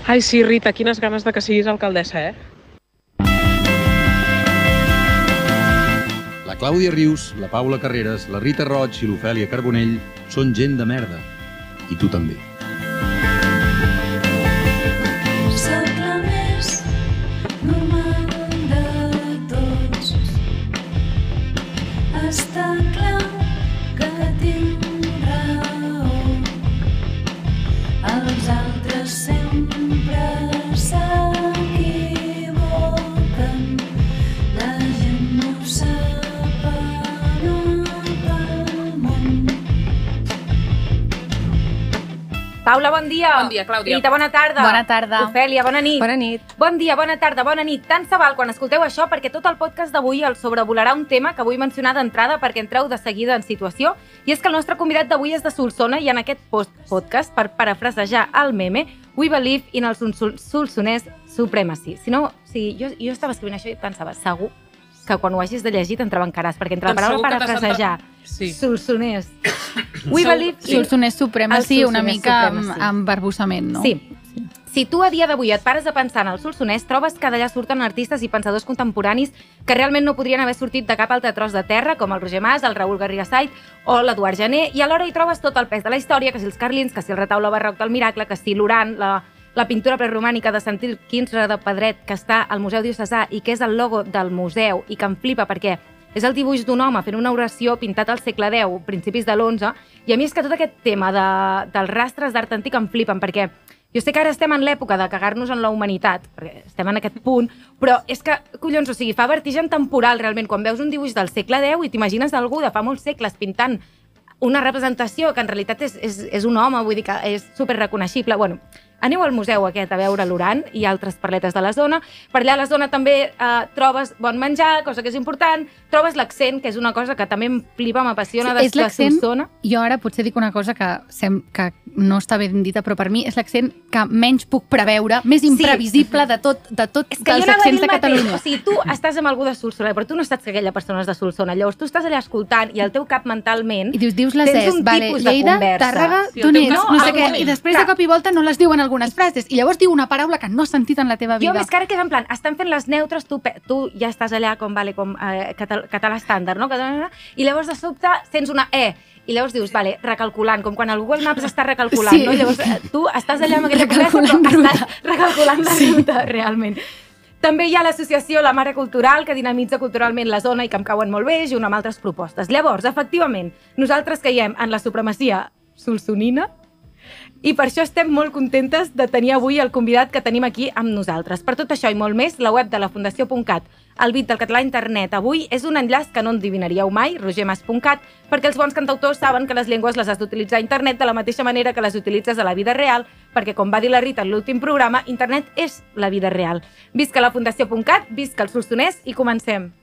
Ai, sí, Rita, quines ganes de que siguis alcaldessa, La Clàudia Rius, la Paula Carreras, la Rita Roig i l'Ofèlia Carbonell són gent de merda. I tu també. Soc la més normal de tots. Està clar que tinc raó. Els altres sempre s'equivoquen. La gent no sap anar pel món. Paula, bon dia. Bon dia, Clàudia. Rita, bona tarda. Bona tarda. Ofèlia, bona nit. Bona nit. Bon dia, bona tarda, bona nit. Tant se val quan escolteu això, perquè tot el podcast d'avui el sobrevolarà un tema que vull mencionar d'entrada perquè entreu de seguida en situació, i és que el nostre convidat d'avui és de Solsona i en aquest podcast, per parafrasejar el meme, we believe in el Solsonès supremacy. Si no, jo estava escrivint això i pensava, segur que quan ho hagis de llegir t'entrebancaràs, perquè entre la paraula parafrasejar, Solsonès, we believe in... Solsonès supremacy, una mica amb barbussament, no? Sí. Si tu a dia d'avui et pares a pensar en el Solsonès, trobes que d'allà surten artistes i pensadors contemporanis que realment no podrien haver sortit de cap altre tros de terra, com el Roger Mas, el Raül Garrigasait o l'Eduard Jané, i alhora hi trobes tot el pes de la història, que si els carlins, que si el retaule barroc del Miracle, que si l'Uran, la pintura preromànica de Sant Quirze de Pedret, que està al Museu Diocesà i que és el logo del museu i que em flipa perquè és el dibuix d'un home fent una oració pintat al segle X, principis de l'XI, i a mi és que tot aquest tema dels rastres d'art antic em flipen, perquè jo sé que ara estem en l'època de cagar-nos en la humanitat, perquè estem en aquest punt, però és que, collons, o sigui, fa vertigen temporal realment quan veus un dibuix del segle X i t'imagines algú de fa molts segles pintant una representació que en realitat és un home, vull dir que és superreconeixible. Bueno, aneu al museu aquest a veure l'Uran i altres perletes de la zona. Per allà a la zona també trobes bon menjar, cosa que és important, trobes l'accent, que és una cosa que també em flipa, m'apassiona de Solsona. Jo ara potser dic una cosa que no està ben dita, però per mi és l'accent que menys puc preveure, més imprevisible de tot els accents de Catalunya. O sigui, tu estàs amb algú de Solsona, però tu no saps que aquella persona és de Solsona. Llavors tu estàs allà escoltant i el teu cap mentalment i dius les tens un vale, tipus de Lleida, conversa. Tàrrega, Donés, no sé què, i després de cop i volta no les diuen algunes frases, i llavors diu una paraula que no has sentit en la teva vida. Jo més que ara que és en plan, estan fent les neutres, tu ja estàs allà com català estàndard, no? I llavors de sobte sents una E, i llavors dius, vale, recalculant, com quan el Google Maps està recalculant, sí. No? Llavors tu estàs allà amb aquella conversa, però estàs recalculant la ruta, realment. També hi ha l'associació La Mare Cultural, que dinamitza culturalment la zona i que em cauen molt bé, junt amb altres propostes. Llavors, efectivament, nosaltres caiem en la supremacia solsonina i per això estem molt contentes de tenir avui el convidat que tenim aquí amb nosaltres. Per tot això i molt més, la web de la Fundació.cat, el bit del català a internet avui, és un enllaç que no endevinaríeu mai, rogermas.cat, perquè els bons cantautors saben que les llengües les has d'utilitzar a internet de la mateixa manera que les utilitzes a la vida real, perquè, com va dir la Rita en l'últim programa, internet és la vida real. Visca la Fundació.cat, visca el Solsonès i comencem.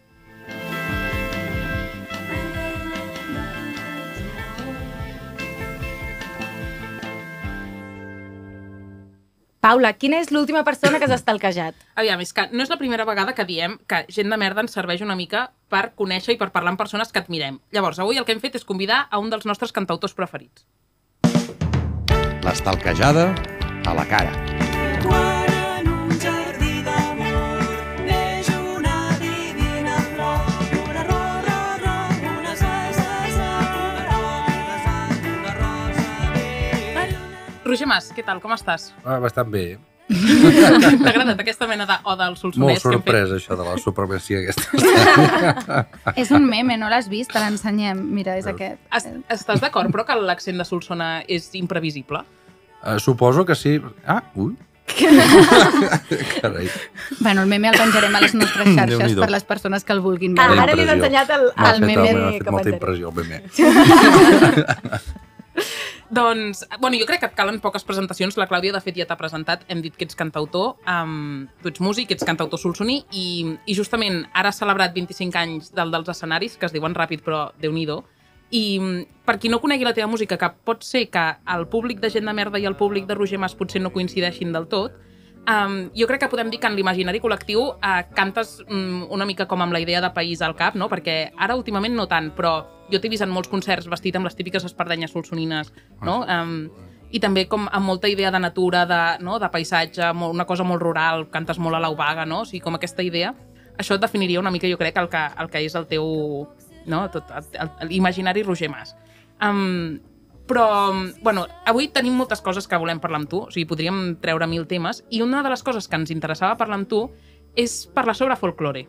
Paula, quina és l'última persona que has estalquejat? Aviam, és que no és la primera vegada que diem que gent de merda ens serveix una mica per conèixer i per parlar amb persones que admirem. Llavors, avui el que hem fet és convidar a un dels nostres cantautors preferits. L'estalquejada a la cara. Quan en un jardí d'amor neix una divina flor, una rosa, una salsa, una rosa. Roger Mas, què tal? Com estàs? Bastant bé. T'ha agradat aquesta mena d'oda al Solsonès? Molt sorprès, això de la supremacia aquesta. És un meme, no l'has vist? Te l'ensenyem. Mira, és aquest. Estàs d'acord, però, que l'accent de Solsona és imprevisible? Suposo que sí. Ui. Carai. Bueno, el meme el penjarem a les nostres xarxes per les persones que el vulguin veure. Ara li he ensenyat el meme. M'ha fet molta impressió, el meme. Doncs, bueno, jo crec que et calen poques presentacions. La Clàudia, de fet, ja t'ha presentat. Hem dit que ets cantautor, tu ets músic, ets cantautor solsoní i justament ara has celebrat 25 anys dels escenaris, que es diuen ràpid, però Déu-n'hi-do. I per qui no conegui la teva música, que pot ser que el públic de Gent de Merda i el públic de Roger Mas potser no coincideixin del tot, jo crec que podem dir que en l'imaginari col·lectiu cantes una mica com amb la idea de país al cap, no? Perquè ara últimament no tant, però jo t'he vist en molts concerts vestit amb les típiques espardenyes solsonines, no? i també com amb molta idea de natura, de paisatge, una cosa molt rural, cantes molt a l'Aubaga, no? O sigui, com aquesta idea. Això et definiria una mica, jo crec, el que és el teu imaginari Roger Mas. Però, bueno, avui tenim moltes coses que volem parlar amb tu, o sigui, podríem treure 1000 temes, i una de les coses que ens interessava parlar amb tu és parlar sobre folklore.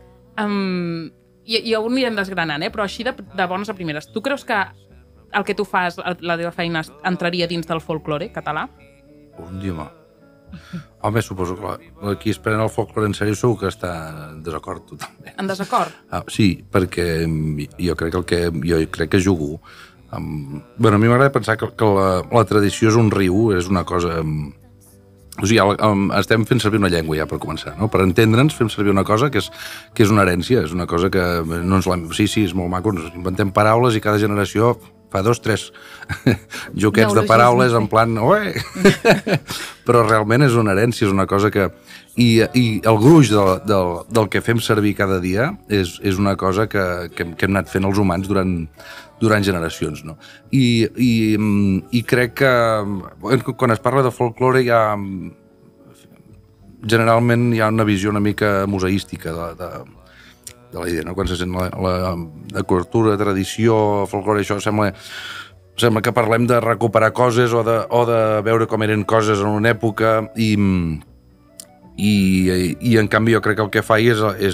I ho anirem desgranant, però així de bones a primeres. Tu creus que el que tu fas, la teva feina, entraria dins del folklore català? Home, suposo que qui es pren el folklore en sèrio segur que està en desacord totalment. En desacord? Sí, perquè jo crec que jugo. Bueno, a mi m'agrada pensar que la tradició és un riu, és una cosa... O sigui, estem fent servir una llengua ja per començar, no? Per entendre'ns fem servir una cosa que és una herència, és una cosa que no ens l'hem... Sí, és molt maco, ens inventem paraules i cada generació fa 2, 3 joquets de paraules en plan... Ué! Però realment és una herència, és una cosa que... I el gruix del que fem servir cada dia és una cosa que hem anat fent els humans durant generacions, no? I crec que quan es parla de folklore generalment hi ha una visió una mica museística de la idea, no? Quan se sent la cultura, tradició, folklore, això sembla que parlem de recuperar coses o de veure com eren coses en una època i en canvi jo crec que el que faig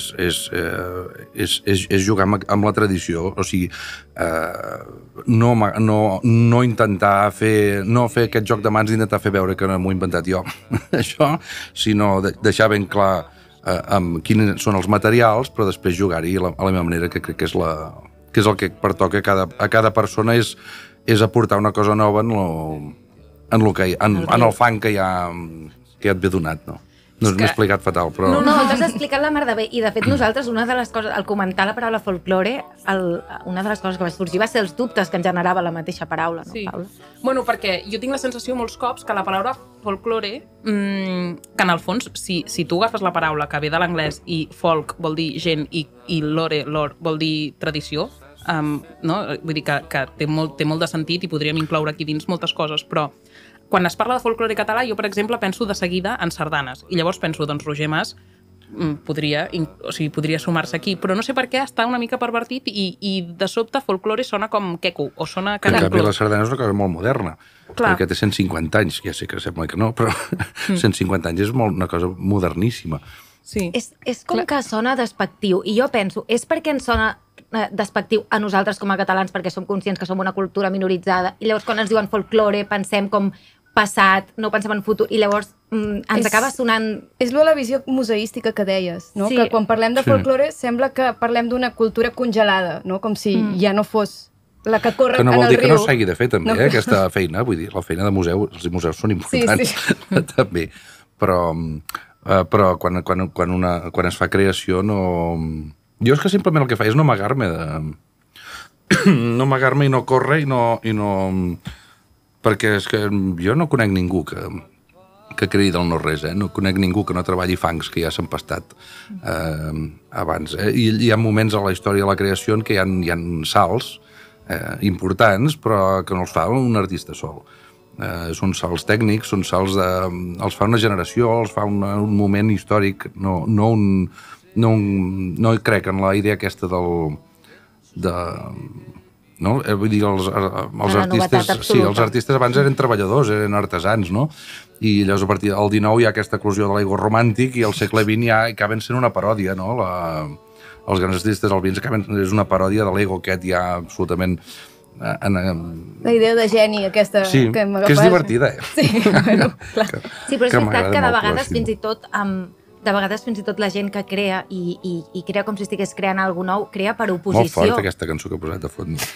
és jugar amb la tradició, o sigui, no intentar no fer aquest joc de mans d'intentar fer veure que no m'ho he inventat jo, això, sinó deixar ben clar quins són els materials, però després jugar-hi a la meva manera, que crec que és el que pertoca a cada persona, és aportar una cosa nova en el fang que ja et ve donat, no? No m'he explicat fatal, però... No, t'has explicat la mar de bé. I, de fet, nosaltres, una de les coses, al comentar la paraula folklore, una de les coses que va sorgir va ser els dubtes que en generava la mateixa paraula, no, sí. Paula? Bueno, perquè jo tinc la sensació molts cops que la paraula folklore, que en el fons, si tu agafes la paraula que ve de l'anglès i folk vol dir gent i lore vol dir tradició, no? Vull dir que té molt de sentit i podríem incloure aquí dins moltes coses, però quan es parla de folklore català, jo, per exemple, penso de seguida en sardanes. I llavors penso, doncs, Roger Mas podria sumar-se aquí. Però no sé per què està una mica pervertit i de sobte folklore sona com queco, o sona... En canvi, la sardana és una cosa molt moderna. Clar. Perquè té 150 anys, ja sé que sembla que no, però 150 anys és una cosa moderníssima. Sí. És com que sona despectiu. I jo penso, és perquè ens sona despectiu a nosaltres com a catalans perquè som conscients que som una cultura minoritzada i llavors quan ens diuen folklore pensem com passat, no pensem en futur i llavors ens acaba sonant... És la visió museística que deies, no? Sí. Que quan parlem de folklore sembla que parlem d'una cultura congelada, no? Com si ja no fos la que corre en el riu. Que no vol dir que no s'hagi de fer també, aquesta feina, vull dir, la feina de museu, els museus són importants també, però quan es fa creació no... Jo és que simplement el que faig és no amagar-me i no córrer i no... Perquè és que jo no conec ningú que creï del no-res, no conec ningú que no treballi fangs que ja s'han pastat abans. I hi ha moments a la història de la creació en què hi ha salts importants, però que no els fa un artista sol. Són salts tècnics, són salts els fa una generació, els fa un moment històric, no crec en la idea aquesta no? Vull dir, els artistes... Sí, els artistes abans eren treballadors, eren artesans, no? I llavors a partir del XIX hi ha aquesta eclosió de l'ego romàntic i al segle XX ja acaben sent una paròdia, no? Els grans artistes albins és una paròdia de l'ego aquest ja absolutament... La idea de geni aquesta sí, que m'agafes. Que és divertida, Sí, bueno, clar. Sí, però és veritat que de vegades fins i tot la gent que crea i crea com si estigués creant alguna nou, crea per oposició. Molt forta aquesta cançó que he posat de fons.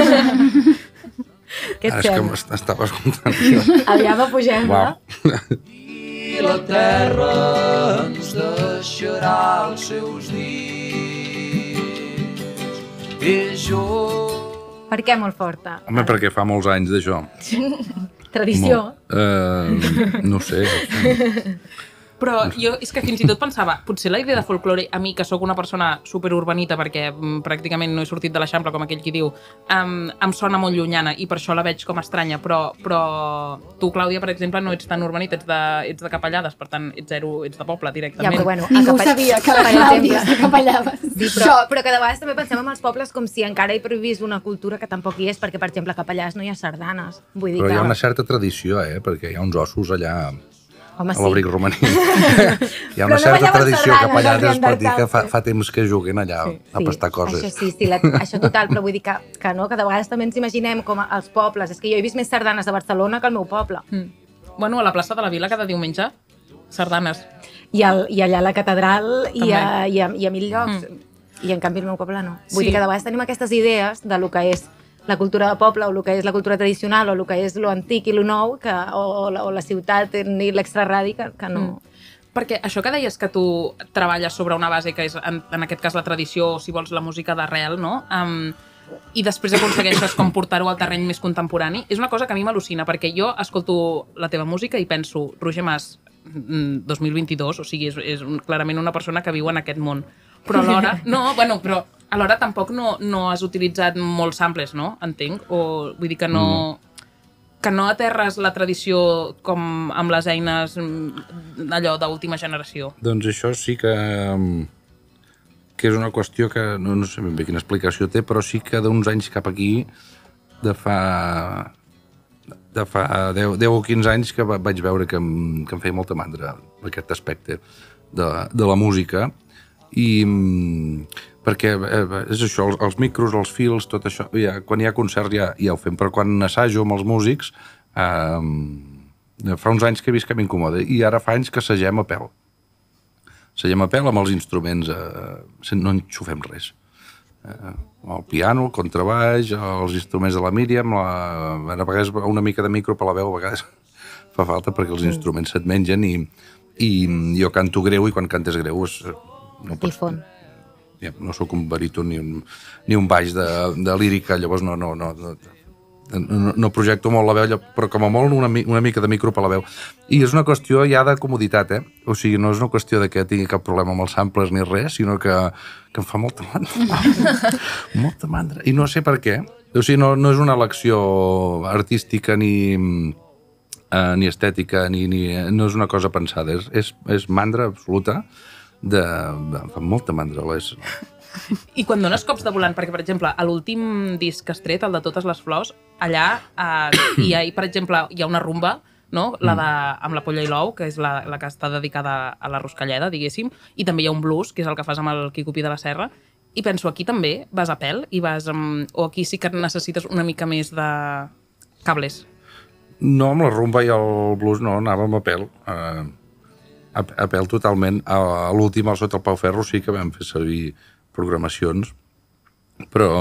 Què et és que sembla? m'estava escoltant. Aviam, pugem-la. I la terra ens deixarà els seus dits. I jo... Per què molt forta? Home, perquè fa molts anys d'això. Tradició. No sé. Però jo és que fins i tot pensava, potser la idea de folklore, a mi, que sóc una persona superurbanita, perquè pràcticament no he sortit de l'Eixample, com aquell qui diu, em sona molt llunyana i per això la veig com estranya, però tu, Clàudia, per exemple, no ets tan urbanita, ets de Capellades, per tant, ets de poble, directament. Ja, però bueno, Ningú sabia que la Clàudia és de Capellades. Sí, però que de vegades també pensem en els pobles com si encara hi previst una cultura que tampoc hi és, perquè, per exemple, a Capellades no hi ha sardanes. Vull dir Però que... hi ha una certa tradició, perquè hi ha uns ossos allà Home, a l'Abric Romaní. Hi ha una certa tradició que Capellades es pot dir que fa temps que juguen allà a pastar coses. Això sí, això total, però vull dir que no, que de vegades també ens imaginem com els pobles. És que jo he vist més sardanes a Barcelona que al meu poble. Bueno, a la plaça de la Vila cada diumenge, sardanes. I allà a la catedral i a 1.000 llocs. I en canvi al meu poble no. Vull dir que de vegades tenim aquestes idees de lo que és la cultura de poble o el que és la cultura tradicional o el que és lo antic i lo nou o la ciutat i l'extraradi que no... Perquè això que deies que tu treballes sobre una base que és, en aquest cas, la tradició, o si vols, la música d'arrel, no? I després aconsegueixes com portar-ho al terreny més contemporani, és una cosa que a mi m'al·lucina, perquè jo escolto la teva música i penso, Roger Mas, 2022, o sigui, és clarament una persona que viu en aquest món. Però alhora... No, bueno, però alhora tampoc no has utilitzat molts samples, no? Entenc? O vull dir que no aterres la tradició com amb les eines allò d'última generació. Doncs això sí que és una qüestió que no sé ben bé quina explicació té, però sí que d'uns anys cap aquí, de fa 10 o 15 anys que vaig veure que em feia molta mandra aquest aspecte de la música. I perquè és això, els micros, els fils, tot això, quan hi ha concerts ja ho fem, però quan assajo amb els músics fa uns anys que he vist que m'incomoda i ara fa anys que assagem a pèl amb els instruments, no enxufem res, el piano, el contrabaix, els instruments de la Míriam, a vegades una mica de micro per la veu, a vegades fa falta perquè els instruments se't mengen i jo canto greu i quan cantes greu no sóc un baríton ni un baix de lírica, llavors no projecto molt la veu, però com a molt una mica de micro per la veu. I és una qüestió ja de comoditat, O sigui, no és una qüestió de que tingui cap problema amb els samples ni res, sinó que em fa molta mandra. Molta mandra. I no sé per què. O sigui, no és una elecció artística ni estètica, no és una cosa pensada. És mandra absoluta. Em fa molta mandra. I quan dones cops de volant, perquè, per exemple, a l'últim disc que has tret, el de Totes les flors, allà per exemple, hi ha una rumba, no? Amb la Polla i l'ou, que és la que està dedicada a la Ruscalleda, diguéssim, i també hi ha un blues, que és el que fas amb el Quico Pi de la Serra, i penso, aquí també vas a pèl, o aquí sí que necessites una mica més de cables? No, amb la rumba i el blues no, anàvem a pèl. A pèl totalment. A l'últim, al Sota el Pau Ferro, sí que vam fer servir programacions, però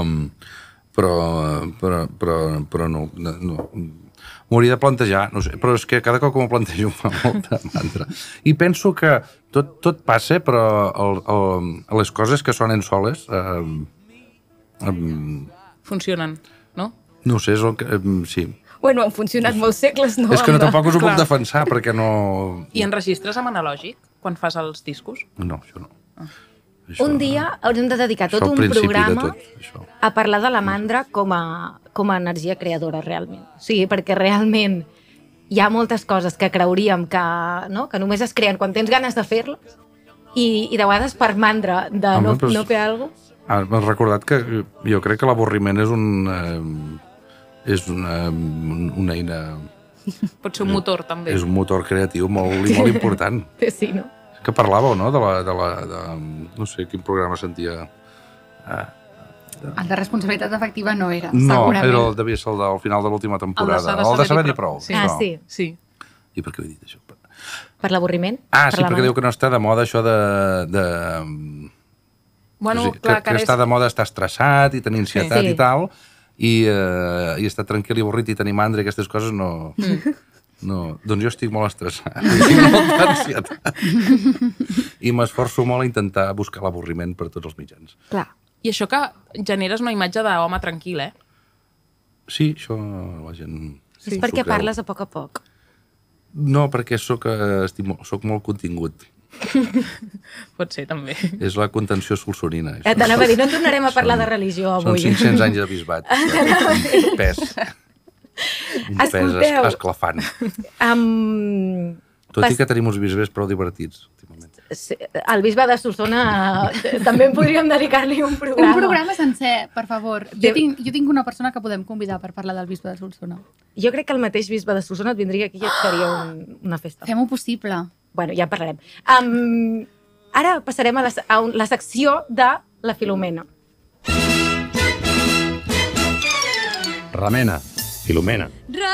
no. M'hauria de plantejar, no sé, però és que cada cop que m'ho plantejo em fa molta mandra. I penso que tot passa, però les coses que sonen soles funcionen, no? No sé, sí. Bueno, han funcionat molts segles, no? És que tampoc us ho puc defensar, perquè no... I enregistres amb analògic, quan fas els discos? No, això no. Un dia haurem de dedicar tot un programa a parlar de la mandra com a energia creadora, realment. O sigui, perquè realment hi ha moltes coses que creuríem que només es creen quan tens ganes de fer-les i de vegades per mandra de no fer alguna cosa. M'has recordat que jo crec que l'avorriment és una eina... Pot ser un motor, també. És un motor creatiu molt important. Sí, no? Que parlàveu, no? No sé quin programa sentia... El de responsabilitat efectiva no era, no, segurament. Devia ser el del final de l'última temporada. El de Saber-hi prou. Sí. I per què ho he dit, això? Per l'avorriment? Sí, perquè diu que no està de moda això de... Bueno, que està de moda estar estressat i tenir ansietat i tal, i estar tranquil i avorrit i tenir mandra i aquestes coses no... Doncs jo estic molt estressat i tinc molta ansietat i m'esforço molt a intentar buscar l'avorriment per tots els mitjans. Clar. I això que generes una imatge d'home tranquil, Sí, això la gent... És perquè parles a poc. No, perquè soc molt contingut. Pot ser, també. És la contenció solsonina. T'anava a dir, no tornarem a parlar de religió avui. Són 500 anys de bisbat. Un pes. Un pes esclafant. Tot i que tenim uns bisbes prou divertits, últimament. El bisbe de Solsona també podríem dedicar-li un programa. Un programa sencer, per favor. Jo tinc una persona que podem convidar per parlar del bisbe de Solsona. Jo crec que el mateix bisbe de Solsona et vindria aquí i et faria una festa. Fem-ho possible. Bueno, ja en parlarem. Ara passarem a la secció de la Filomena. Remena, Filomena.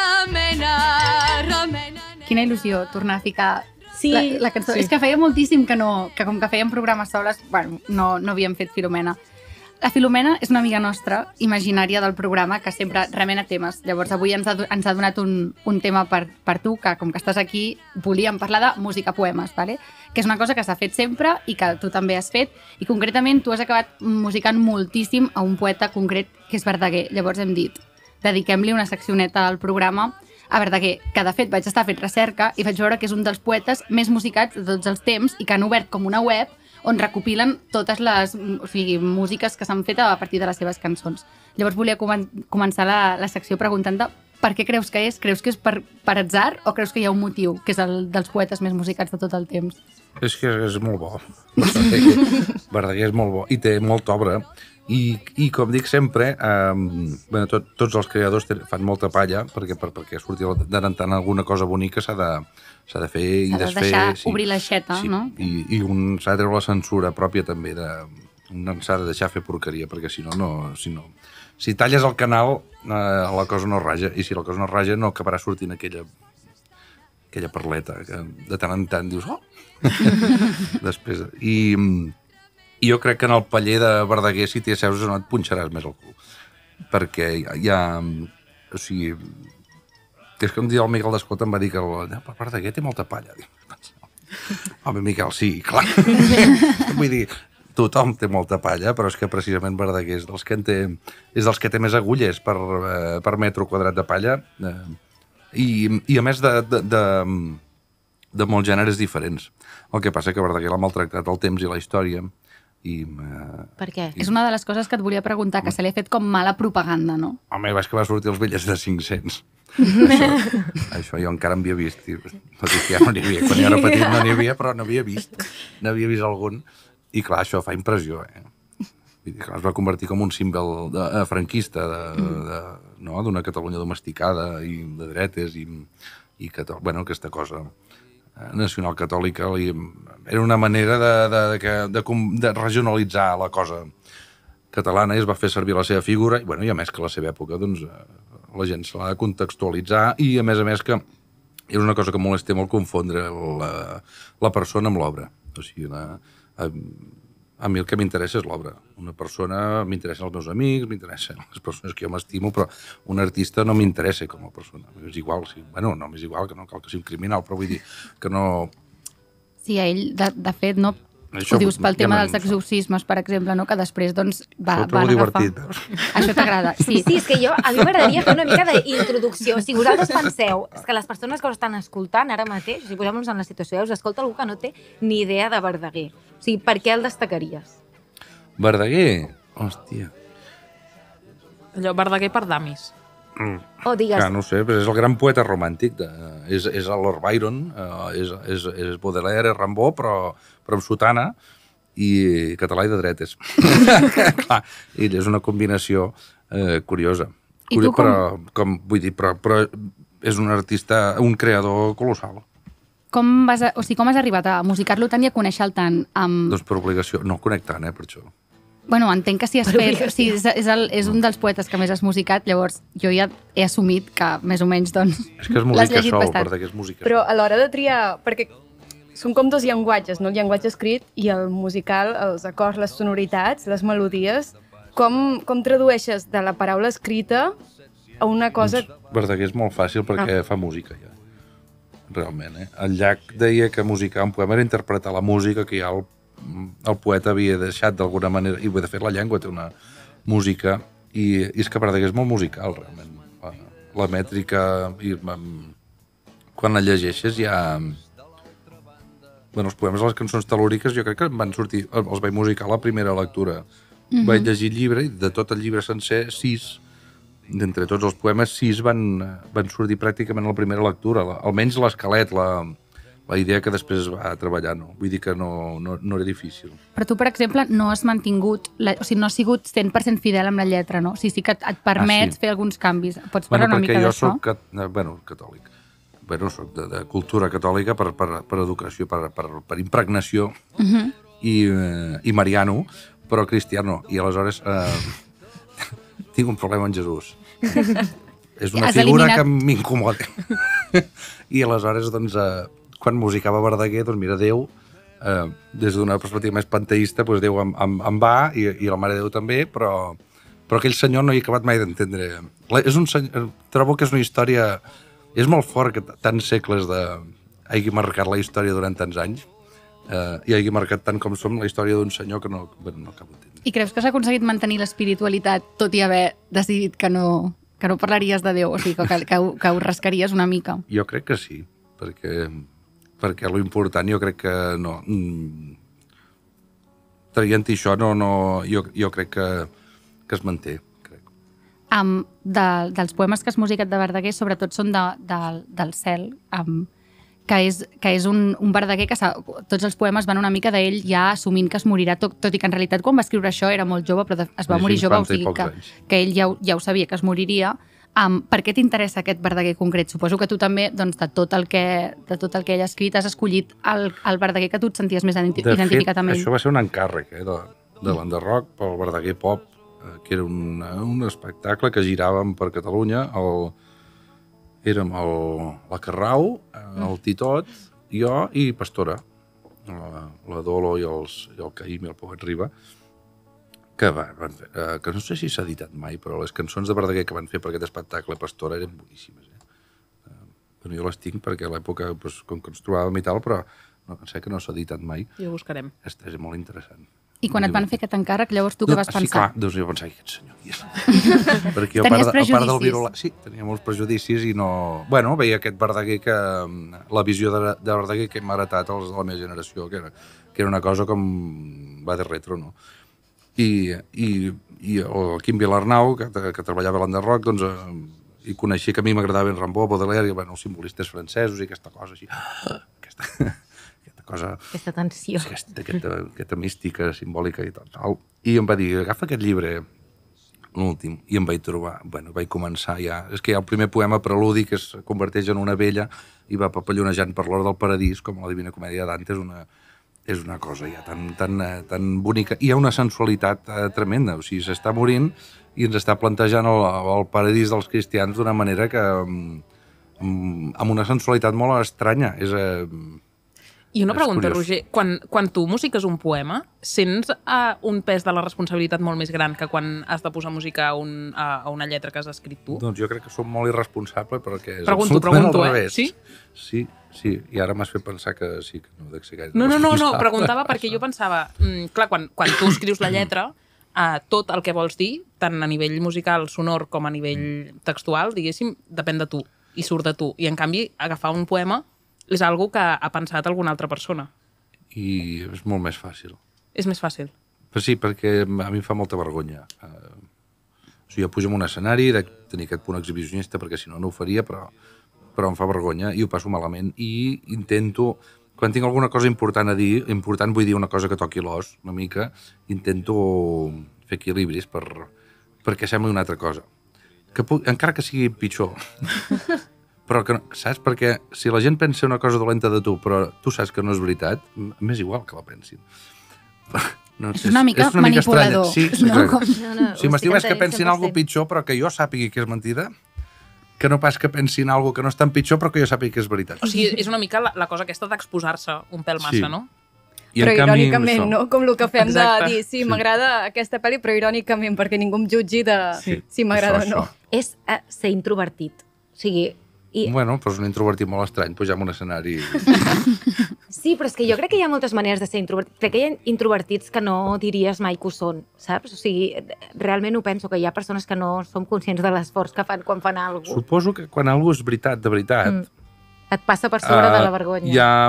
Quina il·lusió tornar a ficar Sí, la cançó. sí. És que feia moltíssim que com que fèiem programes soles, bueno, no havíem fet Filomena. La Filomena és una amiga nostra, imaginària del programa, que sempre remena temes. Llavors, avui ens ha donat un tema per tu, que com que estàs aquí, volíem parlar de música-poemes, ¿vale? Que és una cosa que s'ha fet sempre i que tu també has fet. I concretament, tu has acabat musicant moltíssim a un poeta concret, que és Verdaguer. Llavors hem dit, dediquem-li una seccioneta al programa a Verdaguer, que de fet vaig estar fent recerca i vaig veure que és un dels poetes més musicats de tots els temps i que han obert com una web on recopilen totes les músiques que s'han fet a partir de les seves cançons. Llavors volia començar la secció preguntant-te per què creus que és? Creus que és per atzar o creus que hi ha un motiu, que és el dels poetes més musicats de tot el temps? És que és molt bo. Verdaguer és molt bo i té molta obra. I com dic sempre, tots els creadors fan molta palla perquè surti de tant en tant alguna cosa bonica s'ha de fer i desfer. S'ha de deixar obrir l'aixeta, no? I un s'ha de treure la censura pròpia també. Un s'ha de deixar fer porqueria, perquè si no... Si talles el canal, la cosa no raja. I si la cosa no raja, no acabarà sortint aquella perleta que de tant en tant dius... Oh! Després... I jo crec que en el paller de Verdaguer, si t'hi asseus, no et punxaràs més el cul. Perquè hi ha... O sigui... És que un dia el Miquel d'Escota em va dir que Verdaguer té molta palla. Home, Miquel, sí, clar. Vull dir, tothom té molta palla, però és que precisament Verdaguer és dels que té més agulles per metro quadrat de palla. I a més de molts gèneres diferents. El que passa que Verdaguer l'ha maltractat el temps i la història. Per què? És una de les coses que et volia preguntar, que se li ha fet com mala propaganda, no? Home, és que va sortir els bitllets de 500. Això jo encara m'havia vist. Ja no n'hi havia. Quan jo era petit no n'hi havia, però n'havia vist. N'havia vist algun. I clar, això fa impressió, es va convertir com un símbol franquista d'una Catalunya domesticada i de dretes i aquesta cosa nacional catòlica era una manera de regionalitzar la cosa catalana i es va fer servir la seva figura i a més que a la seva època la gent se l'ha de contextualitzar i a més que és una cosa que molesta molt confondre la persona amb l'obra. O sigui, a mi el que m'interessa és l'obra. Una persona, m'interessen els meus amics, m'interessen les persones que jo m'estimo, però un artista no m'interessa com a persona. És igual, no m'és igual, que no cal que sigui un criminal, però vull dir que no... Sí, a ell, de fet, no... Ho dius pel tema dels exorcismes, per exemple, no? Que després doncs, van agafar... divertit. Això t'agrada? Sí, és que a mi m'agradaria fer una mica d'introducció. Si vosaltres penseu que les persones que us estan escoltant ara mateix, si posem-nos en la situació, us escolta algú que no té ni idea de Verdaguer. O sigui, per què el destacaries? Verdaguer? Hòstia. Allò, Verdaguer per damis. O digues... No sé, però és el gran poeta romàntic. És el Lord Byron, és Baudelaire, és Rimbaud, però amb sotana i català i de dretes. Clar, i és una combinació curiosa. I tu Però és un artista, un creador colossal. Com has arribat a musicar-lo tant i a conèixer-lo tant? Doncs per obligació. No conec tant, per això. Bueno, entenc que si has fet... Sí, és un dels poetes que més has musicat, llavors jo ja he assumit que més o menys, doncs... És que és música sol, perquè és música. Però a l'hora de triar... Perquè són com dos llenguatges, no? El llenguatge escrit i el musical, els acords, les sonoritats, les melodies. Com tradueixes de la paraula escrita a una cosa... Verdaguer és molt fàcil perquè fa música, ja. Realment, El Llach deia que musicar un poema era interpretar la música que ja el poeta havia deixat d'alguna manera, i de fet la llengua té una música, i és que Verdaguer és molt musical, realment. La mètrica, quan la llegeixes ja... Bueno, els poemes de les cançons telúriques jo crec que van sortir... Els vaig musicar a la primera lectura. Vaig llegir el llibre i de tot el llibre sencer, 6, d'entre tots els poemes, 6 van sortir pràcticament a la primera lectura. Almenys l'esquelet, la idea que després es va treballar, no? Vull dir que no era difícil. Però tu, per exemple, no has mantingut, o sigui, no has sigut 100% fidel amb la lletra, no? O sigui, sí que et permets fer alguns canvis. Pots parlar una mica d'això? Perquè jo soc catòlic. Bueno, soc de cultura catòlica per educació, per impregnació i mariano, però cristiano. I aleshores tinc un problema amb Jesús. És una figura que m'incomoda. I aleshores, doncs, quan musicava Verdaguer, doncs mira, Déu, des d'una perspectiva més panteista, doncs Déu em va, i la Mare de Déu també, però aquell senyor no he acabat mai d'entendre. Trobo que és una història... És molt fort que tants segles hagi marcat la història durant tants anys i hagi marcat tant com som la història d'un senyor que no acabo d'entendre. I creus que s'ha aconseguit mantenir l'espiritualitat tot i haver decidit que no parlaries de Déu, o sigui, que ho rascaries una mica? Jo crec que sí, perquè lo important jo crec que no... Traient-hi això, jo crec que es manté. Dels poemes que has musicat de Verdaguer, sobretot són del cel, que és un Verdaguer que tots els poemes van una mica d'ell ja assumint que es morirà, tot i que en realitat quan va escriure això era molt jove, però es va morir jove, o sigui que ell ja ho sabia que es moriria. Per què t'interessa aquest Verdaguer concret? Suposo que tu també, doncs, de tot el que ell ha escrit, has escollit el Verdaguer que tu et senties més identificat amb ell. De fet, això va ser un encàrrec de l'Enderroc pel Verdaguer Pop, que era un espectacle que giràvem per Catalunya. Érem la Carrau, el Titot, jo i Pastora, la Dolo i el Caïm i el Poet Riba, que no sé si s'ha editat mai, però les cançons de Verdaguer que van fer per aquest espectacle Pastora eren boníssimes. Bueno, jo les tinc perquè a l'època, com que ens trobàvem i tal, però sé que no s'ha editat mai. I ho buscarem. És molt interessant. I quan et van fer aquest encàrrec, llavors tu què vas pensar? Sí, clar, doncs jo pensava, aquest senyor... Perquè tenies prejudicis? Sí, tenia molts prejudicis i no... Bueno, veia aquest Verdaguer que... La visió de Verdaguer que hem heretat els de la meva generació, que era una cosa com... va de retro, no? I el Quim Vilarnau, que treballava a l'Enderroc, doncs... I coneixia que a mi m'agradava en Rimbaud, Baudelaire, i els simbolistes francesos i aquesta cosa així... Aquesta tensió. Aquesta mística simbòlica i tal. I em va dir, agafa aquest llibre, l'últim, i em vaig trobar, vaig començar ja... És que hi ha el primer poema preludi que es converteix en una vella i va papallonejant per l'hora del paradís, com la Divina Comèdia de Dante, és una cosa ja tan bonica. I hi ha una sensualitat tremenda, o sigui, s'està morint i ens està plantejant el paradís dels cristians d'una manera que... amb una sensualitat molt estranya. I una pregunta, Roger, quan tu musiques un poema, sents un pes de la responsabilitat molt més gran que quan has de posar música a una lletra que has escrit tu? Doncs jo crec que som molt irresponsable perquè és pregunto, absolutament al revés. Sí? Sí, i ara m'has fet pensar que sí, que no dec ser gaire No, preguntava perquè jo pensava, clar, quan tu escrius la lletra, tot el que vols dir, tant a nivell musical, sonor, com a nivell textual, diguéssim, depèn de tu i surt de tu. I en canvi, agafar un poema és algo que ha pensat alguna altra persona. I és molt més fàcil. És més fàcil? Però sí, perquè a mi em fa molta vergonya. O sigui, jo pujo en un escenari de tenir aquest punt exhibicionista, perquè si no, no ho faria, però em fa vergonya i ho passo malament. I intento, quan tinc alguna cosa important a dir, important vull dir una cosa que toqui l'os, una mica, intento fer equilibris perquè sembli una altra cosa. Encara que sigui pitjor. Però que, saps? Perquè si la gent pensa una cosa dolenta de tu, però tu saps que no és veritat, m'és igual que la pensin. No, és una mica manipulador. Sí, no, si m'estiu és que pensin alguna pitjor, però que jo sàpigui que és mentida, que no pas que pensin alguna que no és tan pitjor, però que jo sàpigui que és veritat. O sigui, és una mica la cosa aquesta d'exposar-se un pèl massa, no? Però irònicament, no? Com el que fem de dir, sí, m'agrada aquesta pel·li, però irònicament, perquè ningú em jutgi de si m'agrada o no. És ser introvertit. O sigui... Bueno, però és un introvertit molt estrany, pujar en un escenari... Sí, però és que jo crec que hi ha moltes maneres de ser introvertit. Crec que hi ha introvertits que no diries mai que ho són, saps? O sigui, realment ho penso, que hi ha persones que no som conscients de l'esforç que fan quan fan alguna cosa. Suposo que quan alguna és veritat, de veritat, Et passa per sobre de la vergonya.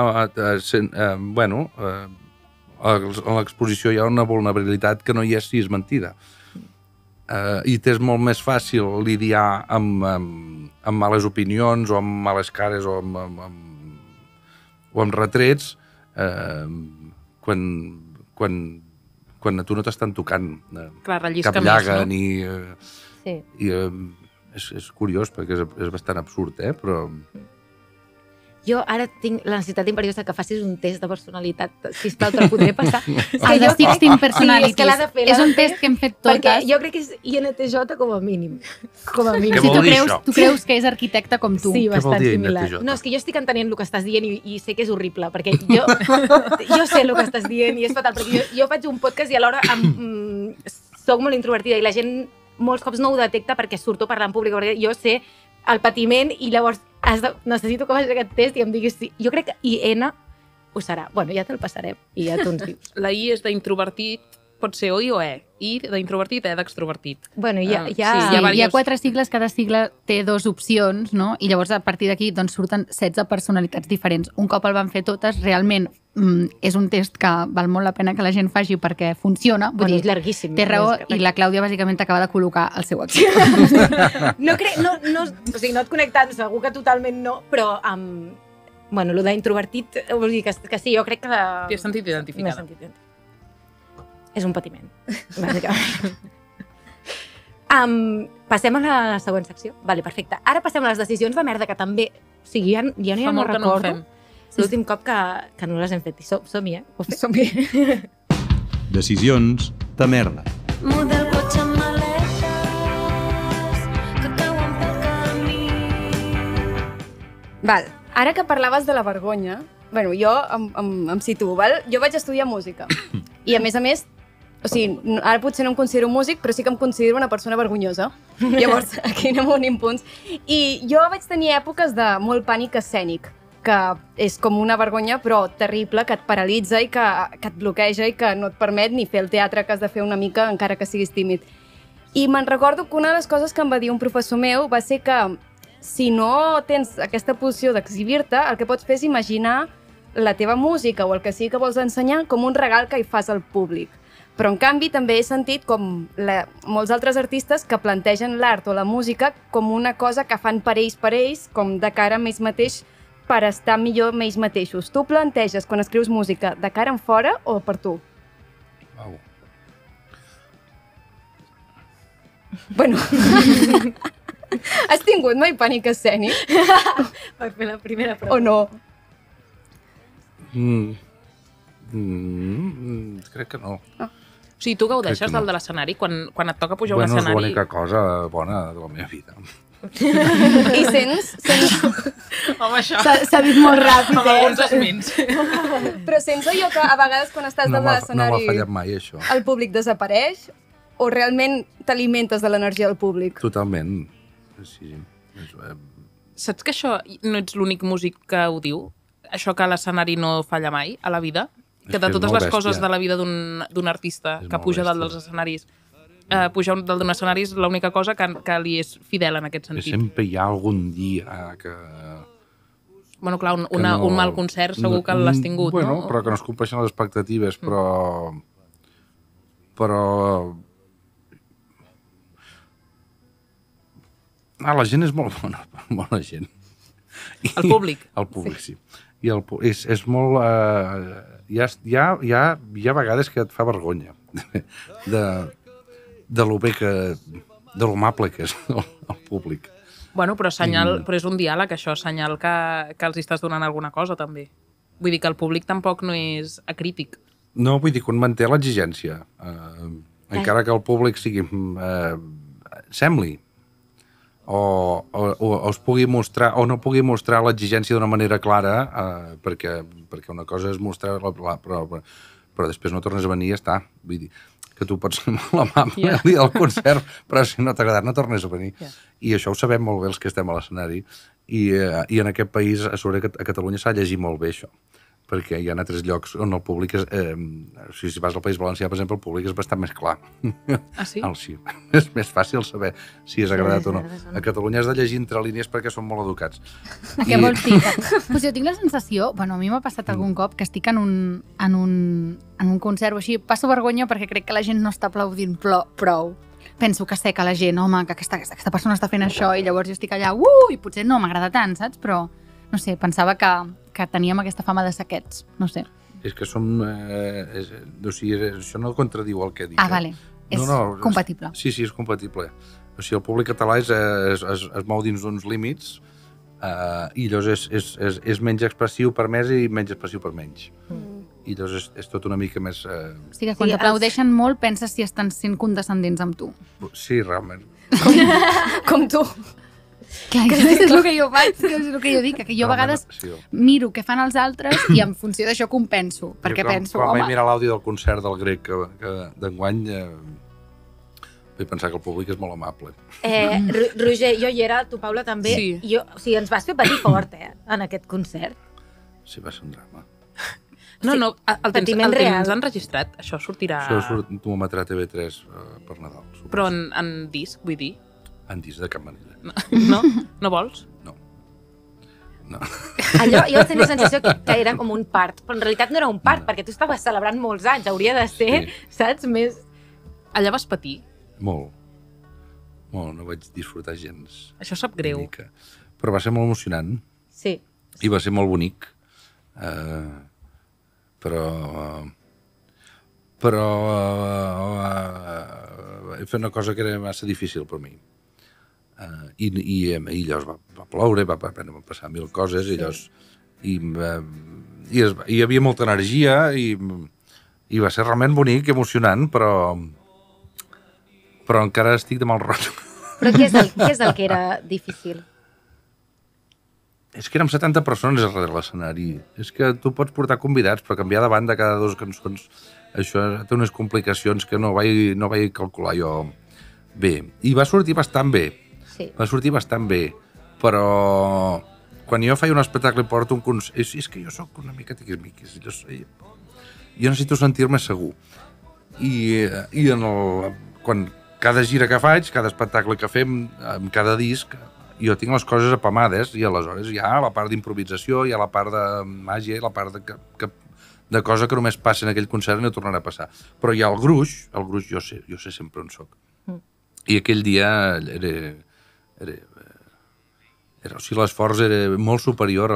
A l'exposició hi ha una vulnerabilitat que no hi és si és mentida. I t'és molt més fàcil lidiar amb males opinions o amb males cares o amb retrets quan a tu no t'estan tocant cap llaga no? i és curiós perquè és bastant absurd, però... Jo ara tinc la necessitat imperiosa que facis un test de personalitat. Sisplau, te'l podré passar? El de 16 Personalities. Sí, és que l'ha de fer. És un test que hem fet totes. Perquè jo crec que és INTJ com a mínim. Com a mínim. Què vol dir això? Tu creus que és arquitecte com tu. Sí, Què vol bastant dir similar. INTJ? No, és que jo estic entenent el que estàs dient i sé que és horrible, perquè jo sé el que estàs dient i és fatal, perquè jo faig un podcast i alhora soc molt introvertida i la gent molts cops no ho detecta perquè surto parlant en públic, perquè jo sé el patiment i llavors necessito que facis aquest test i em diguis sí. Jo crec que IN ho serà. Bueno, ja te'l passarem i ja tu ens dius. La I és d'introvertit, pot ser o I o E. I d'introvertit, E d'extrovertit. Bueno, hi ha 4 sigles, cada sigle té 2 opcions, no? I llavors a partir d'aquí doncs, surten 16 personalitats diferents. Un cop el van fer totes, realment és un test que val molt la pena que la gent faci perquè funciona. Vull dir, és llarguíssim. Té raó i la Clàudia bàsicament t'acaba de col·locar al seu equip. No, o sigui, no et connectant, segur que totalment no, però bueno, el d'introvertit, vull dir que sí, jo crec que... T'hi has sentit identificada. És un patiment, bàsicament. Passem a la següent secció? Vale, perfecte. Ara passem a les decisions de merda, que també... O sigui, ja no recordo. L'últim cop que no les hem fet. Som-hi, Som-hi. Decisions de merda. Model cotxe amb maletes que cauen pel camí. Val, ara que parlaves de la vergonya, bueno, jo em situo, val? Jo vaig estudiar música. I a més, o sigui, ara potser no em considero músic, però sí que em considero una persona vergonyosa. Llavors, aquí anem unint punts. I jo vaig tenir èpoques de molt pànic escènic, que és com una vergonya, però terrible, que et paralitza i que et bloqueja i que no et permet ni fer el teatre que has de fer una mica, encara que siguis tímid. I me'n recordo que una de les coses que em va dir un professor meu va ser que si no tens aquesta posició d'exhibir-te, el que pots fer és imaginar la teva música o el que sigui que vols ensenyar com un regal que hi fas al públic. Però, en canvi, també he sentit com molts altres artistes que plantegen l'art o la música com una cosa que fan per ells, com de cara a ells mateix, per estar millor amb ells mateixos. Tu planteges, quan escrius música, de cara en fora o per tu? Au. Bueno, has tingut mai pànic escènic? Per fer la primera prova. O no? Crec que no. O sigui, tu gaudeixes del de l'escenari quan et toca pujar a un escenari? És l'única cosa bona de la meva vida. I sents... Home, això... S'ha dit molt ràpid, amb alguns esments. Però sents allò que a vegades quan estàs dalt de l'escenari... No m'ha fallat mai, això. El públic desapareix? O realment t'alimentes de l'energia del públic? Totalment. Sí. Saps que això no ets l'únic músic que ho diu? Això que l'escenari no falla mai a la vida? Que de totes les coses de la vida d'un artista que puja dalt dels escenaris, pujar dalt d'un escenari és l'única cosa que li és fidel en aquest sentit. Sempre hi ha algun dia que... Bueno, clar, un mal concert segur que l'has tingut, no? Bueno, però que no es compleixen les expectatives, però... la gent és molt bona gent. El públic? El públic, sí. I és molt... Hi ha vegades que et fa vergonya de lo bé que... de lo amable que és el públic. Bueno, però és un diàleg, això, senyal que els estàs donant alguna cosa, també. Vull dir que el públic tampoc no és acrític. No, vull dir que un manté l'exigència. Encara que el públic sigui... sembli. O es pugui mostrar, o no pugui mostrar l'exigència d'una manera clara, perquè una cosa és mostrar... Però després no tornes a venir i ja està. Vull dir que tu pots ser molt amable el dia del concert, però si no t'ha agradat no tornes a venir. I això ho sabem molt bé els que estem a l'escenari. I en aquest país, a sobre a Catalunya, s'ha llegit molt bé això. perquè hi ha altres llocs on el públic és... si vas al País Valencià, per exemple, el públic és bastant més clar. Ah, sí? Sí. És més fàcil saber si és agradat o no. A Catalunya has de llegir entre línies perquè són molt educats. Què vols dir? Pues jo tinc la sensació, bueno, a mi m'ha passat algun cop que estic en un concert o així, passo vergonya perquè crec que la gent no està aplaudint prou. Penso que sé que la gent, home, que aquesta persona està fent això i llavors jo estic allà, i potser no m'agrada tant, saps? Però, no sé, pensava que teníem aquesta fama de saquets, no sé. És que som... o sigui, això no contradiu el que dic. Ah, vale. És compatible. Sí, és compatible. O sigui, el públic català es mou dins d'uns límits i llavors és menys expressiu per més i menys expressiu per menys. I llavors és tot una mica més... O sigui, que quan t'aplaudeixen molt penses si estan sent condescendents amb tu. Sí, realment. Com tu. Clar, és el que jo faig, és el que jo dic, que jo a vegades miro què fan els altres i en funció d'això compenso, perquè penso, quan home... vaig mirar l'àudio del concert del grec d'enguany, vaig pensar que el públic és molt amable. Roger, jo hi era, tu, Paula, també. Sí. O sigui, ens vas fer patir fort, en aquest concert. Sí, va ser un drama. No, el tens enregistrat, això sortirà... Això t'ho emetrà TV3 per Nadal. Però en disc, vull dir? En disc de cap manera. No? No vols? No. Allò, jo vaig tenir la sensació que era com un part, però en realitat no era un part, perquè tu estaves celebrant molts anys, hauria de ser, saps, més... Allà vas patir? Molt, no vaig disfrutar gens. Això sap greu. Però va ser molt emocionant. Sí. I va ser molt bonic. Però he fet una cosa que era massa difícil per mi. I llavors va ploure, va passar mil coses, i llavors hi havia molta energia i va ser realment bonic i emocionant, però encara estic de mal rotllo. Però què és el que era difícil? És que érem 70 persones darrere l'escenari. És que tu pots portar convidats, però canviar de banda cada 2 cançons, això té unes complicacions que no vaig calcular jo bé. I va sortir bastant bé. Sí. Va sortir bastant bé, però quan jo faig un espectacle i porto un concert... És que jo sóc una mica tiquismiquis. Jo necessito sentir-me segur. Quan cada gira que faig, cada espectacle que fem, amb cada disc, jo tinc les coses apamades i aleshores hi ha la part d'improvisació, hi ha la part de màgia i la part de cosa que només passa en aquell concert i no tornarà a passar. Però hi ha el gruix jo sé sempre on soc. I aquell dia o sigui, l'esforç era molt superior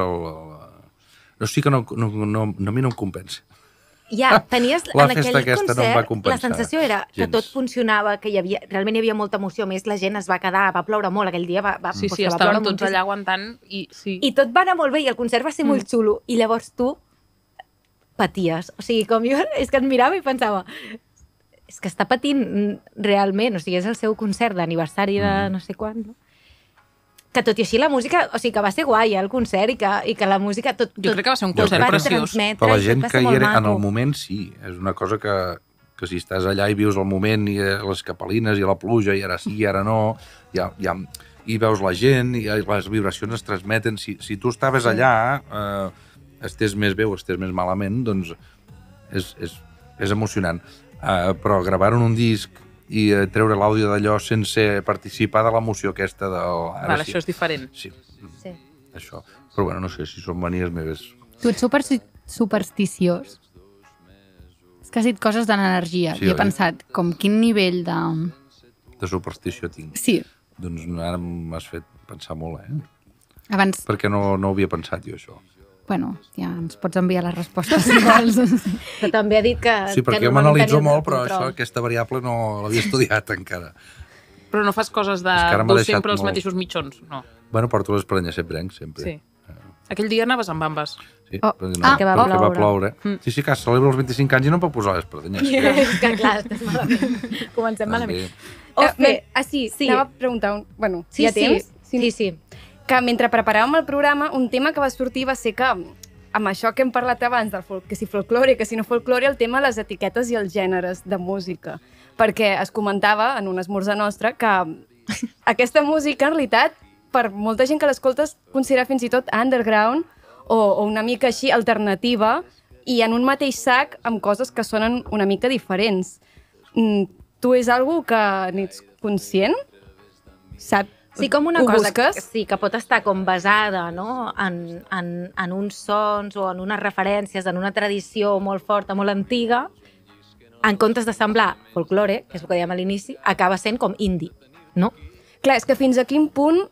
o sigui que a mi no em compensa. Ja, tenies La en festa aquell aquesta no em va concert, compensar la sensació era que gens. tot funcionava, que realment hi havia molta emoció, més la gent es va quedar, va ploure molt aquell dia, Sí, va estàvem ploure tots moltíssim. allà aguantant i sí. I tot va anar molt bé i el concert va ser molt xulo i llavors tu paties. O sigui, com jo, és que et mirava i pensava és que està patint realment, o sigui, és el seu concert d'aniversari de no sé quan, no? Que tot i així la música, o sigui, que va ser guai el concert i que la música tot... Jo crec que va ser un concert preciós. Per la gent que hi era en el moment, sí. És una cosa que si estàs allà i vius el moment i les capelines i la pluja i ara sí i ara no, i veus la gent i les vibracions es transmeten. Si tu estaves allà, estés més bé o estés més malament, doncs és emocionant. Però gravar en un disc i treure l'àudio d'allò sense participar de l'emoció aquesta del... Vale, això és diferent. Sí. Això. Però bueno, no sé si són manies meves. Tu ets supersticiós. És que has dit coses de l'energia. Sí, I he pensat, com quin nivell de... De superstició tinc. Sí. Doncs ara m'has fet pensar molt, Abans... Perquè no ho havia pensat jo, això. Bueno, ja ens pots enviar les respostes si vols. Que també ha dit que... Sí, perquè jo m'analitzo molt, però aquesta variable no l'havia estudiat encara. Però no fas coses de dur sempre els mateixos mitjons, no? Bueno, porto l'esperanyer sempre, sempre. Sí. Aquell dia anaves amb bambes. Sí, que va ploure. Sí, que celebro els 25 anys i no em puc posar l'esperanyer. És que clar, estàs malament. Comencem malament. Sí, anava a preguntar... Bueno, hi ha temps? Sí. Que mentre preparàvem el programa, un tema que va sortir va ser que, amb això que hem parlat abans, que si folklore, que si no folklore, el tema de les etiquetes i els gèneres de música. Perquè es comentava en un esmorzar nostre que aquesta música, en realitat, per molta gent que l'escolta, es considera fins i tot underground o una mica així alternativa, i en un mateix sac amb coses que sonen una mica diferents. Tu és algo que n'ets conscient? Saps? Sí, com una Ho cosa busques? que pot estar com basada, no? en uns sons o en unes referències, en una tradició molt forta, molt antiga, en comptes de semblar folklore, que és el que dèiem a l'inici, acaba sent com indie, no? Clar, és que fins a quin punt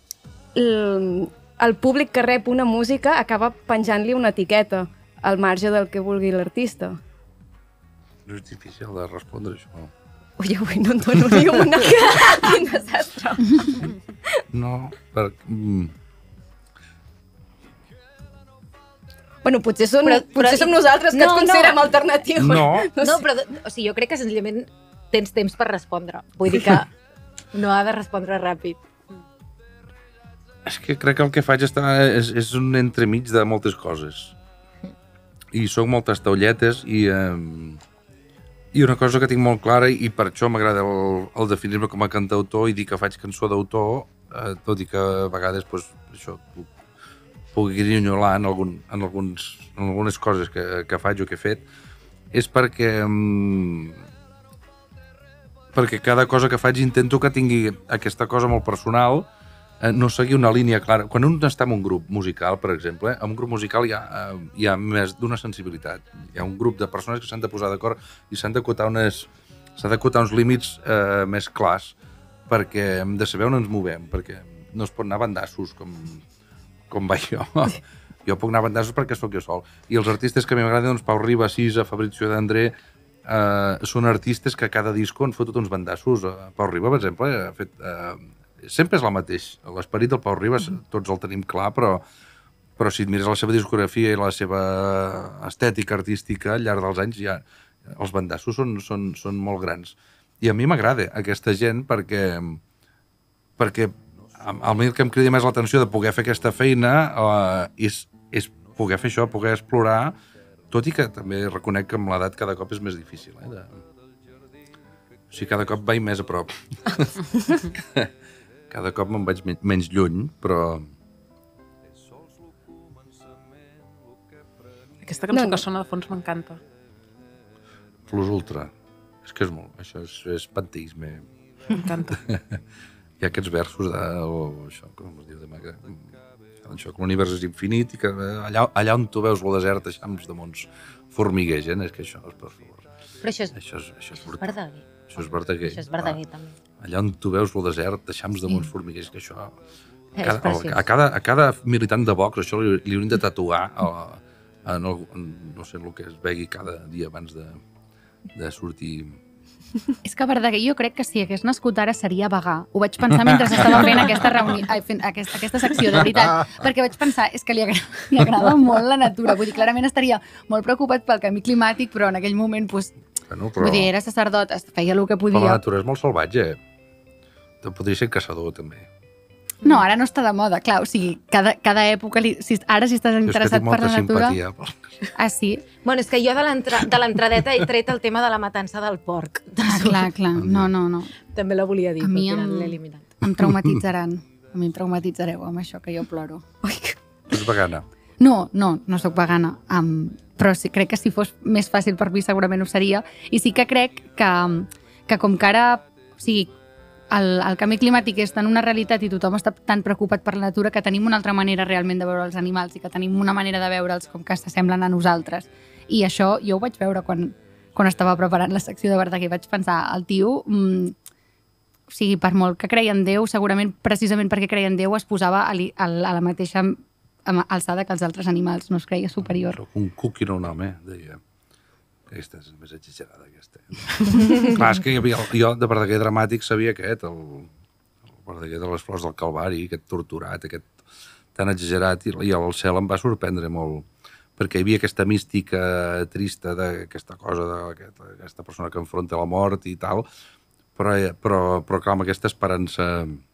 el públic que rep una música acaba penjant-li una etiqueta al marge del que vulgui l'artista. No és difícil de respondre, això. Ui, avui no en dono ni una. Quin desastre. No, perquè... Bueno, potser som Però- nosaltres que No, ens considerem alternatius. No. No, però o sigui, jo crec que senzillament tens temps per respondre. Vull dir que no ha de respondre ràpid. És que crec que el que faig és un entremig de moltes coses. I soc moltes taulletes i una cosa que tinc molt clara, i per això m'agrada el definir-me com a cantautor i dir que faig cançó d'autor, tot i que a vegades doncs, això puc grinyolar en algunes coses que faig o que he fet, és perquè cada cosa que faig intento que tingui aquesta cosa molt personal, no seguir una línia clara. Quan un està en un grup musical, per exemple, en un grup musical hi ha més d'una sensibilitat. Hi ha un grup de persones que s'han de posar d'acord i s'han d'acotar uns límits més clars, perquè hem de saber on ens movem, perquè no es pot anar a bandassos com vaig jo. Jo puc anar a bandassos perquè sóc jo sol. I els artistes que a mi m'agraden, doncs Pau Riba, Sisa, Fabrizio d'André, són artistes que a cada disco han fotut uns bandassos. Pau Riba, per exemple, ha fet... sempre és el mateix. L'esperit del Pau Riba tots el tenim clar, però si et mires la seva discografia i la seva estètica artística al llarg dels anys, ja els bandassos són molt grans. I a mi m'agrada aquesta gent perquè a mi el que em crida més l'atenció de poder fer aquesta feina és poder fer això, poder explorar, tot i que també reconec que amb l'edat cada cop és més difícil. O sigui, cada cop vaig més a prop. Cada cop me'n vaig menys lluny, però... Aquesta cançó que sona de fons m'encanta. Plus ultra. És que és molt... Això és panteisme. M'encanta. Hi ha aquests versos això, com es diu, això, que l'univers és infinit i que allà on tu veus el desert, eixams de mons formiguegen, és que això, per favor. Però això és brutal. Verdaguer. Això és Verdaguer. Això és Verdaguer, també. Allà on tu veus el desert, eixams de mons formiguers, que això... És preciós. A cada militant de Vox això li hauríem de tatuar no sé, el que es vegi cada dia abans de sortir... És que Verdaguer jo crec que si hagués nascut ara seria vegà. Ho vaig pensar mentre estava fent aquesta secció, de veritat. Perquè vaig pensar, és que li agrada molt la natura. Vull dir, clarament estaria molt preocupat pel canvi climàtic, però en aquell moment, doncs, vull dir, era sacerdot, feia el que podia. Però la natura és molt salvatge. Podria ser caçador, també. No, ara no està de moda, clar, o sigui, cada època, ara si estàs interessat per la natura... Jo és que tinc molta simpatia. Ah, sí? Bueno, és que jo de l'entradeta he tret el tema de la matança del porc. Ah, clar, no. També la volia dir, A mi però l'he eliminat. em traumatitzaran. A mi em traumatitzareu amb això, que jo ploro. Tu ets vegana? No sóc vegana, però sí, crec que si fos més fàcil per mi segurament ho seria. I sí que crec que com que ara... O sigui, el canvi climàtic és tant una realitat i tothom està tan preocupat per la natura que tenim una altra manera realment de veure els animals i que tenim una manera de veure'ls com que s'assemblen a nosaltres. I això jo ho vaig veure quan estava preparant la secció de Verdaguer. Vaig pensar, el tio, o sigui, per molt que creia en Déu, segurament precisament perquè creia en Déu es posava a la mateixa alçada que els altres animals, no es creia superior. Soc un cuc i no un home, deia. Aquesta és més exagerada, aquesta. Clar, és que jo de Verdaguer dramàtic sabia aquest, el Verdaguer de les Flors del Calvari, aquest torturat, aquest tan exagerat, i el cel em va sorprendre molt, perquè hi havia aquesta mística trista d'aquesta cosa, d'aquesta persona que enfronta la mort i tal, però clar, amb aquesta esperança...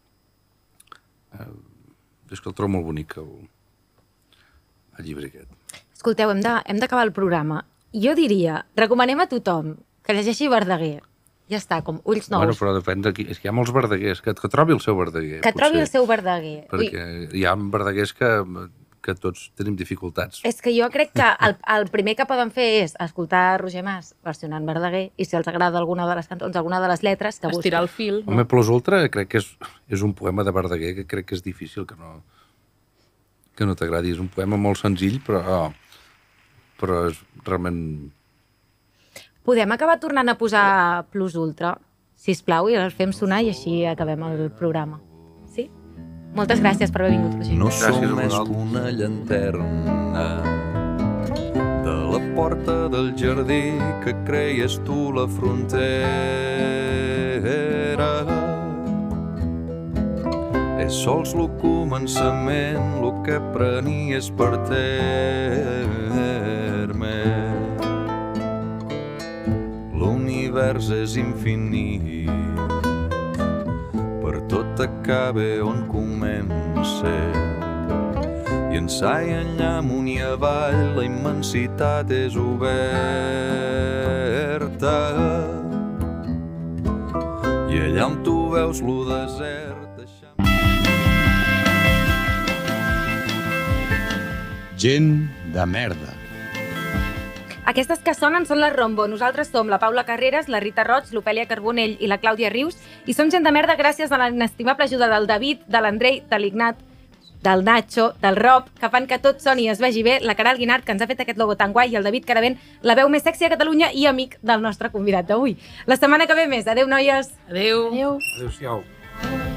És que el trobo molt bonic, el llibre aquest. Escolteu, hem d'acabar el programa. Jo diria, recomanem a tothom que llegeixi Verdaguer. Ja està, com ulls nous. Bueno, però depèn d'aquí. És que hi ha molts Verdaguers, que trobi el seu Verdaguer. Que trobi el seu Verdaguer. Perquè hi ha Verdaguers que que tots tenim dificultats. És que jo crec que el primer que poden fer és escoltar Roger Mas versionant Verdaguer i si els agrada alguna de les cançons, alguna de les lletres, que busquin. Estirar el fil. Home, Plus Ultra crec que és un poema de Verdaguer que crec que és difícil que no t'agradi. És un poema molt senzill, però és realment... Podem acabar tornant a posar Plus Ultra, sisplau, i el fem sonar i així acabem el programa. Sí? Moltes gràcies per haver vingut, Roger. No Gràcies som a més que vosaltres. una llanterna de la porta del jardí que creies tu la frontera. És sols lo començament, lo que prenies per terme. L'univers és infinit, per tot acaba on comença. I ençà i enllà, amunt i avall, la immensitat és oberta. I allà on tu veus lo desert, Gent de merda. Aquestes que sonen són les Rombo. Nosaltres som la Paula Carreras, la Rita Roig, l'Ofèlia Carbonell i la Clàudia Rius i som gent de merda gràcies a l'inestimable ajuda del David, de l'Andrei, de l'Ignat, del Nacho, del Rob, que fan que tot soni i es vegi bé, la Caral Guinart, que ens ha fet aquest logo tan guai, i el David Caravent, la veu més sexy a Catalunya i amic del nostre convidat d'avui. La setmana que ve més. Adéu, noies! Adéu! Adéu! Adéu-siau.